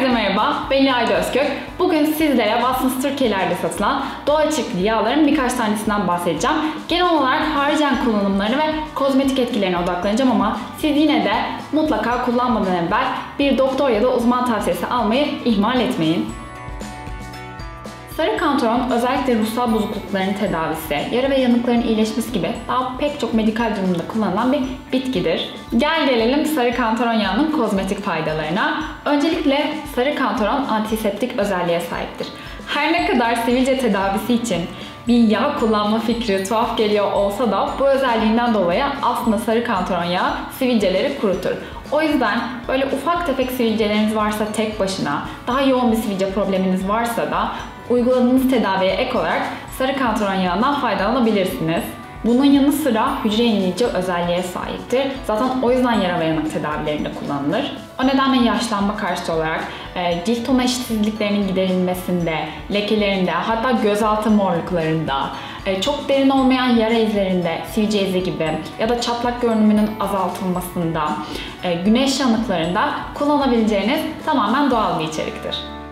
Herkese merhaba, ben İlayda Özkök. Bugün sizlere Watsons Türkiye'lerde satılan doğal içerikli yağların birkaç tanesinden bahsedeceğim. Genel olarak haricen kullanımlarını ve kozmetik etkilerine odaklanacağım ama siz yine de mutlaka kullanmadan evvel bir doktor ya da uzman tavsiyesi almayı ihmal etmeyin. Sarı kantaron özellikle ruhsal bozuklukların tedavisi, yara ve yanıkların iyileşmesi gibi daha pek çok medikal durumda kullanılan bir bitkidir. Gel gelelim sarı kantaron yağının kozmetik faydalarına. Öncelikle sarı kantaron antiseptik özelliğe sahiptir. Her ne kadar sivilce tedavisi için bir yağ kullanma fikri tuhaf geliyor olsa da bu özelliğinden dolayı aslında sarı kantaron yağı sivilceleri kurutur. O yüzden böyle ufak tefek sivilceleriniz varsa tek başına, daha yoğun bir sivilce probleminiz varsa da uyguladığınız tedaviye ek olarak sarı kantaron yağından faydalanabilirsiniz. Bunun yanı sıra hücre yenileyici özelliğe sahiptir. Zaten o yüzden yara ve yanık tedavilerinde kullanılır. O nedenle yaşlanma karşıtı olarak cilt tonu eşitsizliklerinin giderilmesinde, lekelerinde, hatta gözaltı morluklarında, çok derin olmayan yara izlerinde, sivilce izi gibi ya da çatlak görünümünün azaltılmasında, güneş yanıklarında kullanabileceğiniz tamamen doğal bir içeriktir.